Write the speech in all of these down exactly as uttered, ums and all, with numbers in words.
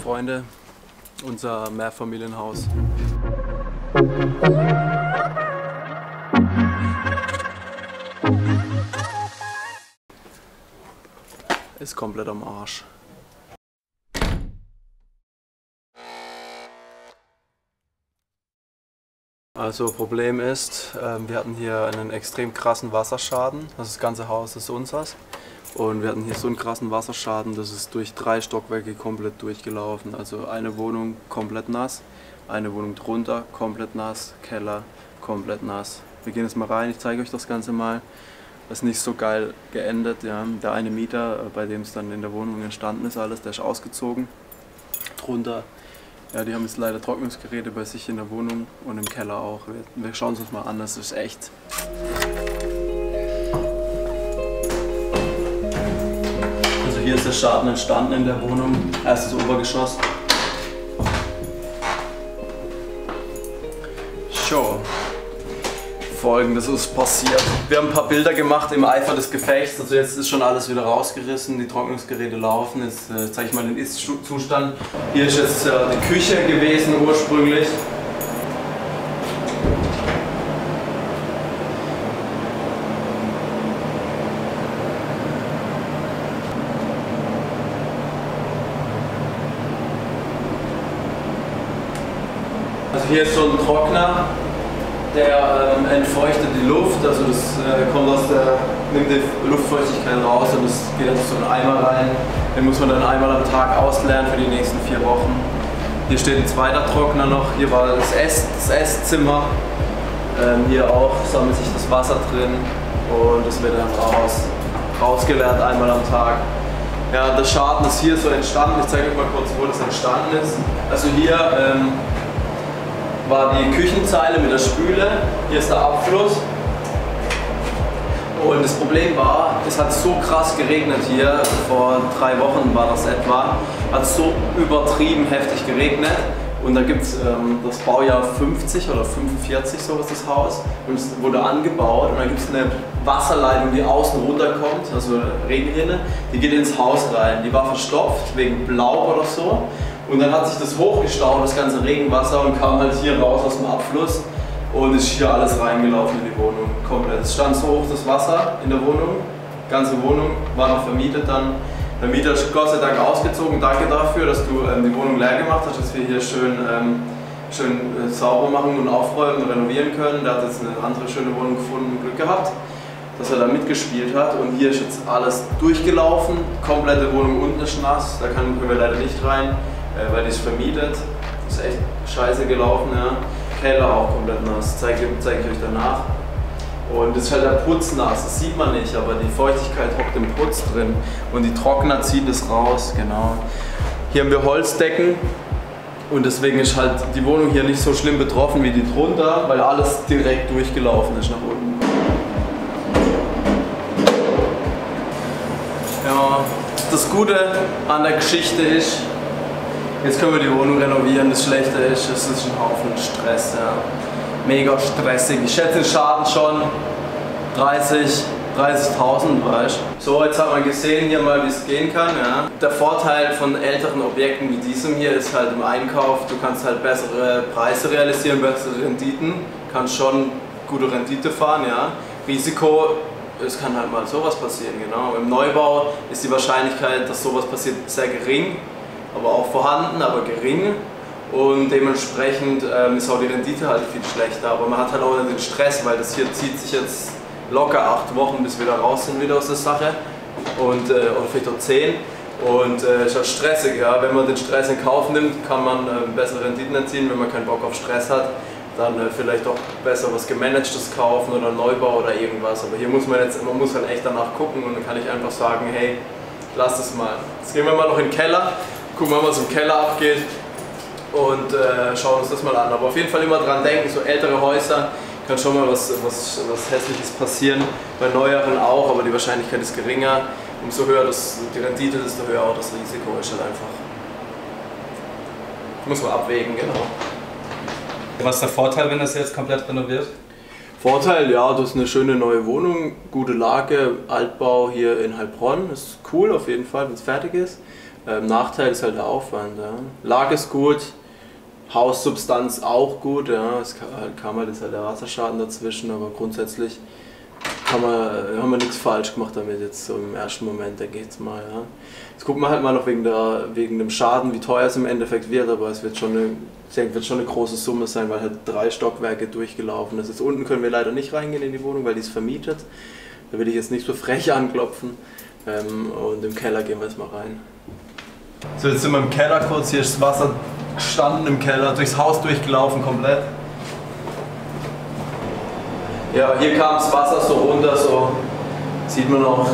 Freunde, unser Mehrfamilienhaus. Ist komplett am Arsch. Also Problem ist, äh, wir hatten hier einen extrem krassen Wasserschaden. Das ganze Haus ist unseres. Und wir hatten hier so einen krassen Wasserschaden, das ist durch drei Stockwerke komplett durchgelaufen. Also eine Wohnung komplett nass, eine Wohnung drunter komplett nass, Keller komplett nass. Wir gehen jetzt mal rein, ich zeige euch das Ganze mal. Das ist nicht so geil geendet. Ja. Der eine Mieter, bei dem es dann in der Wohnung entstanden ist alles, der ist ausgezogen. Drunter. Ja, die haben jetzt leider Trocknungsgeräte bei sich in der Wohnung und im Keller auch. Wir, wir schauen es uns mal an, das ist echt. Also hier ist der Schaden entstanden in der Wohnung, erstes Obergeschoss. So. Folgendes ist passiert. Wir haben ein paar Bilder gemacht im Eifer des Gefechts, also jetzt ist schon alles wieder rausgerissen, die Trocknungsgeräte laufen. Jetzt äh, zeige ich mal den Ist-Zustand. Hier ist jetzt äh, die Küche gewesen ursprünglich. Also hier ist so ein Trockner. Der ähm, entfeuchtet die Luft, also das äh, kommt aus der, nimmt die Luftfeuchtigkeit raus und das geht dann so in einen Eimer rein. Den muss man dann einmal am Tag ausleeren für die nächsten vier Wochen. Hier steht ein zweiter Trockner noch, hier war das, Ess, das Esszimmer. Ähm, hier auch sammelt sich das Wasser drin und das wird dann raus, rausgeleert einmal am Tag. Ja, der Schaden ist hier so entstanden, ich zeige euch mal kurz, wo das entstanden ist. Also hier ähm, war die Küchenzeile mit der Spüle, hier ist der Abfluss und das Problem war, es hat so krass geregnet hier, vor drei Wochen war das etwa, hat so übertrieben heftig geregnet und da gibt es ähm, das Baujahr fünfzig oder fünfundvierzig, so ist das Haus und es wurde angebaut und dann gibt es eine Wasserleitung, die außen runterkommt, also Regenrinne, die geht ins Haus rein, die war verstopft wegen Blau oder so. Und dann hat sich das hochgestaut, das ganze Regenwasser, und kam halt hier raus aus dem Abfluss und ist hier alles reingelaufen in die Wohnung, komplett. Es stand so hoch das Wasser in der Wohnung, die ganze Wohnung war noch vermietet dann. Der Mieter ist Gott sei Dank ausgezogen, danke dafür, dass du ähm, die Wohnung leer gemacht hast, dass wir hier schön, ähm, schön äh, sauber machen und aufräumen und renovieren können. Der hat jetzt eine andere schöne Wohnung gefunden und Glück gehabt, dass er da mitgespielt hat. Und hier ist jetzt alles durchgelaufen, komplette Wohnung unten ist nass, da können wir leider nicht rein. Weil die ist vermietet, das ist echt scheiße gelaufen, ja. Keller auch komplett nass, zeige zeig ich euch danach. Und das ist halt der Putz nass, das sieht man nicht, aber die Feuchtigkeit hockt im Putz drin und die Trockner ziehen das raus, genau. Hier haben wir Holzdecken und deswegen ist halt die Wohnung hier nicht so schlimm betroffen wie die drunter, weil alles direkt durchgelaufen ist nach unten. Ja, das Gute an der Geschichte ist, jetzt können wir die Wohnung renovieren. Das Schlechte ist, es ist ein Haufen Stress. Ja. Mega stressig. Ich schätze den Schaden schon dreißig, dreißigtausend, weißt du. So, jetzt hat man gesehen hier mal, wie es gehen kann. Ja. Der Vorteil von älteren Objekten wie diesem hier ist halt im Einkauf, du kannst halt bessere Preise realisieren, bessere Renditen. Kannst schon gute Rendite fahren, ja. Risiko, es kann halt mal sowas passieren, genau. Im Neubau ist die Wahrscheinlichkeit, dass sowas passiert, sehr gering. Aber auch vorhanden, aber gering, und dementsprechend ähm, ist auch die Rendite halt viel schlechter, aber man hat halt auch den Stress, weil das hier zieht sich jetzt locker acht Wochen, bis wir da raus sind wieder aus der Sache, und, äh, oder vielleicht auch zehn, und äh, ist halt stressig, ja. Wenn man den Stress in Kauf nimmt, kann man äh, bessere Renditen erzielen. Wenn man keinen Bock auf Stress hat, dann äh, vielleicht auch besser was Gemanagtes kaufen oder Neubau oder irgendwas, aber hier muss man jetzt, man muss halt echt danach gucken, und dann kann ich einfach sagen, hey, lass es mal. Jetzt gehen wir mal noch in den Keller. Gucken wir mal, was im Keller abgeht, und äh, schauen uns das mal an. Aber auf jeden Fall immer dran denken, so ältere Häuser kann schon mal was, was, was Hässliches passieren, bei neueren auch, aber die Wahrscheinlichkeit ist geringer. Umso höher das, die Rendite, desto höher auch das Risiko ist halt einfach. Muss man abwägen, genau. Was ist der Vorteil, wenn das jetzt komplett renoviert? Vorteil, ja, das ist eine schöne neue Wohnung, gute Lage, Altbau hier in Heilbronn, ist cool auf jeden Fall, wenn es fertig ist. Ähm, Nachteil ist halt der Aufwand. Ja. Lage ist gut, Haussubstanz auch gut, ja. Es kam halt jetzt halt der Wasserschaden dazwischen, aber grundsätzlich kann man, haben wir nichts falsch gemacht damit jetzt so im ersten Moment, denke ich jetzt mal. Ja. Jetzt gucken wir halt mal noch wegen, der, wegen dem Schaden, wie teuer es im Endeffekt wird, aber es wird schon eine, ich denke, wird schon eine große Summe sein, weil halt drei Stockwerke durchgelaufen ist. Jetzt unten können wir leider nicht reingehen in die Wohnung, weil die ist vermietet. Da will ich jetzt nicht so frech anklopfen. Ähm, und im Keller gehen wir jetzt mal rein. So, jetzt sind wir im Keller kurz, hier ist das Wasser gestanden im Keller, durchs Haus durchgelaufen komplett. Ja, hier kam das Wasser so runter, so sieht man auch.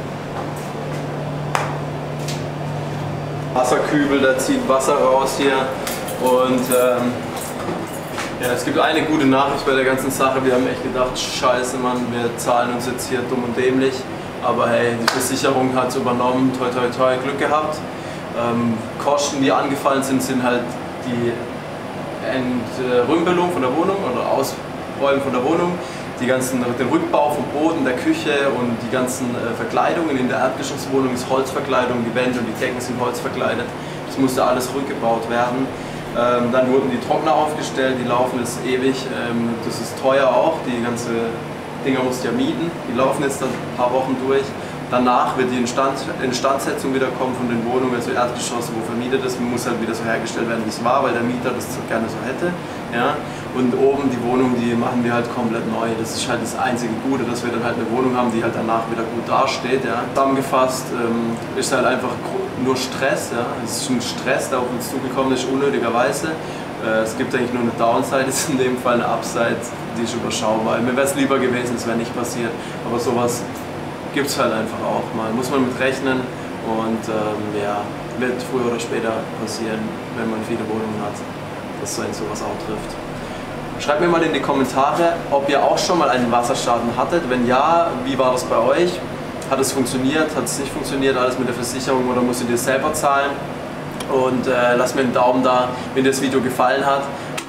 Wasserkübel, da zieht Wasser raus hier. Und ähm, ja, es gibt eine gute Nachricht bei der ganzen Sache. Wir haben echt gedacht, scheiße Mann, wir zahlen uns jetzt hier dumm und dämlich. Aber hey, die Versicherung hat es übernommen, toi toi toi, Glück gehabt. Ähm, Kosten, die angefallen sind, sind halt die Entrümpelung von der Wohnung oder Ausräumen von der Wohnung, die ganzen, den Rückbau vom Boden, der Küche und die ganzen äh, Verkleidungen. In der Erdgeschosswohnung ist Holzverkleidung, die Wände und die Decken sind holzverkleidet. Das musste alles rückgebaut werden. Ähm, dann wurden die Trockner aufgestellt, die laufen jetzt ewig. Ähm, das ist teuer auch, die ganze Dinger musst du ja mieten. Die laufen jetzt dann ein paar Wochen durch. Danach wird die Instand, Instandsetzung wieder kommen von den Wohnungen, also Erdgeschosse, wo vermietet ist, muss halt wieder so hergestellt werden, wie es war, weil der Mieter das gerne so hätte. Ja? Und oben die Wohnung, die machen wir halt komplett neu. Das ist halt das einzige Gute, dass wir dann halt eine Wohnung haben, die halt danach wieder gut dasteht. Ja? Zusammengefasst ähm, ist halt einfach nur Stress. Ja? Es ist ein Stress, der auf uns zugekommen ist, unnötigerweise. Äh, es gibt eigentlich nur eine Downside, ist in dem Fall eine Upside, die ist überschaubar. Mir wäre es lieber gewesen, es wäre nicht passiert, aber sowas gibt es halt einfach auch mal. Muss man mit rechnen und ähm, ja, wird früher oder später passieren, wenn man viele Wohnungen hat, dass so ein sowas auch trifft. Schreibt mir mal in die Kommentare, ob ihr auch schon mal einen Wasserschaden hattet. Wenn ja, wie war das bei euch? Hat es funktioniert? Hat es nicht funktioniert? Alles mit der Versicherung oder musstet ihr selber zahlen? Und äh, lasst mir einen Daumen da, wenn dir das Video gefallen hat.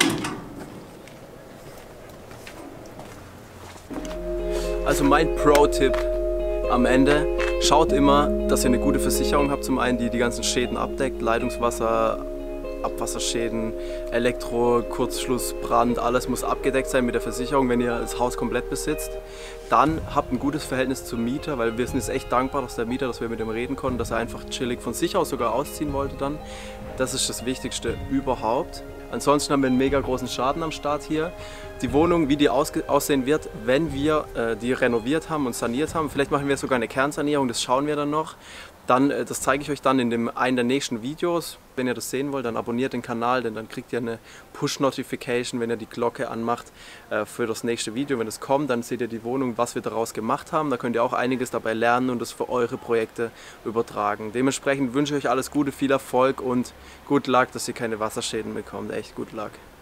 Also mein Pro-Tipp am Ende, schaut immer, dass ihr eine gute Versicherung habt, zum einen, die die ganzen Schäden abdeckt, Leitungswasser, Abwasserschäden, Elektro, Kurzschluss, Brand, alles muss abgedeckt sein mit der Versicherung, wenn ihr das Haus komplett besitzt. Dann habt ein gutes Verhältnis zum Mieter, weil wir sind jetzt echt dankbar, dass der Mieter, dass wir mit ihm reden konnten, dass er einfach chillig von sich aus sogar ausziehen wollte dann. Das ist das Wichtigste überhaupt. Ansonsten haben wir einen mega großen Schaden am Start hier. Die Wohnung, wie die aussehen wird, wenn wir äh, die renoviert haben und saniert haben. Vielleicht machen wir sogar eine Kernsanierung, das schauen wir dann noch. Dann, äh, das zeige ich euch dann in dem, einen der nächsten Videos. Wenn ihr das sehen wollt, dann abonniert den Kanal, denn dann kriegt ihr eine Push-Notification, wenn ihr die Glocke anmacht äh, für das nächste Video. Wenn es kommt, dann seht ihr die Wohnung, was wir daraus gemacht haben. Da könnt ihr auch einiges dabei lernen und das für eure Projekte übertragen. Dementsprechend wünsche ich euch alles Gute, viel Erfolg und good luck, dass ihr keine Wasserschäden bekommt. Echt good luck.